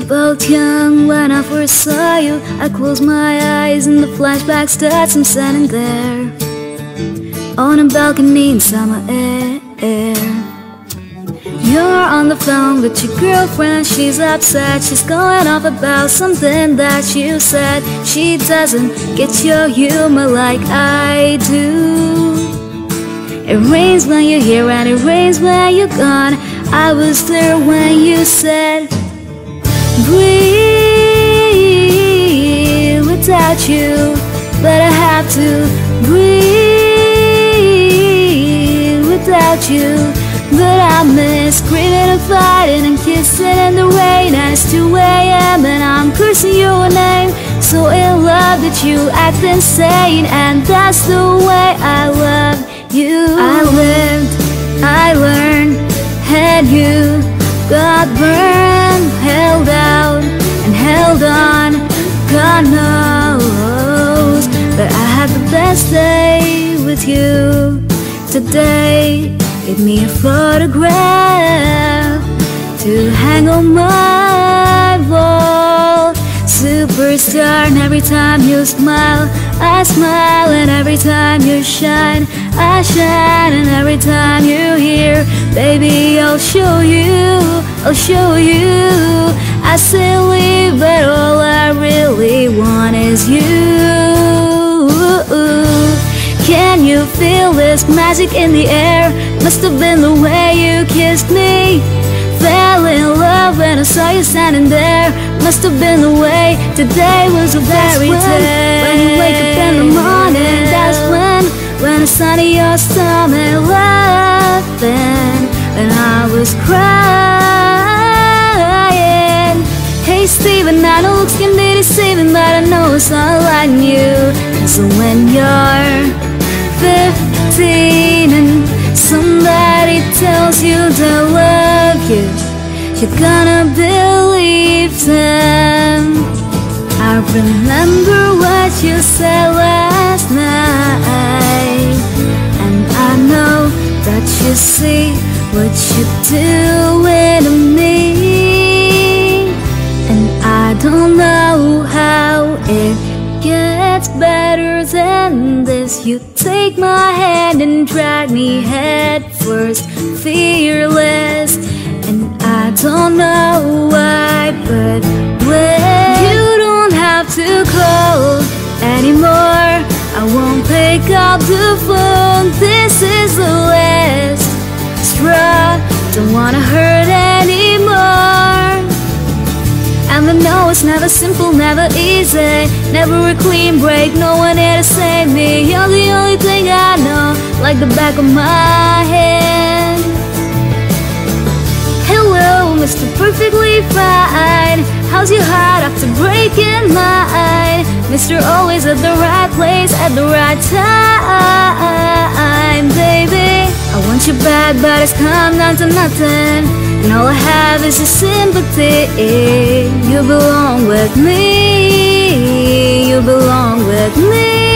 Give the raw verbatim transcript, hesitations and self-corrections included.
both young when I first saw you. I closed my eyes and the flashback starts. I'm standing there on a balcony in summer air. You're on the phone with your girlfriend. She's upset, she's going off about something that you said. She doesn't get your humor like I do. It rains when you're here and it rains when you're gone. I was there when you said breathe without you, but I have to breathe without you. But I miss screaming and fighting and kissing in the rain. And it's two A M and I'm cursing your name. So in love that you act insane, and that's the way I love you. I lived, I learned, and you got burned, held out and held on. God knows that I had the best day with you. Today, give me a photograph to hang on my wall. Superstar, and every time you smile, I smile. And every time you shine, I shine. And every time you're here, baby, I'll show you, I'll show you. I say leave, but all I really want is you. Can you feel this magic in the air? Must have been the way you kissed me. Fell in love when I saw you standing there. Must have been the way today was a fairy tale. When you wake up in the morning, that's when When I saw your stomach laughing, and I was crying. Hey Steven, I know looks can be deceiving, but I know it's all like you. So when you're fifteen and somebody tells you they love you, you're gonna believe them. I remember what you said last night, and I know that you see what you're doing to me. And I don't know how it gets better than this. You take my hand and drag me head first, fearless. And I don't know why, but when you don't have to call anymore, I won't pick up the phone. This is the last straw, don't wanna hurt anymore. And I know it's never simple, never easy, never a clean break, no one here to save me. You're the only thing I know, like the back of my hand. Hello, Mister Perfectly Fine, how's your heart after breaking mine? Mister Always at the right place at the right time, baby. I want you back, but it's come down to nothing, and all I have is your sympathy. You belong with me, you belong with me.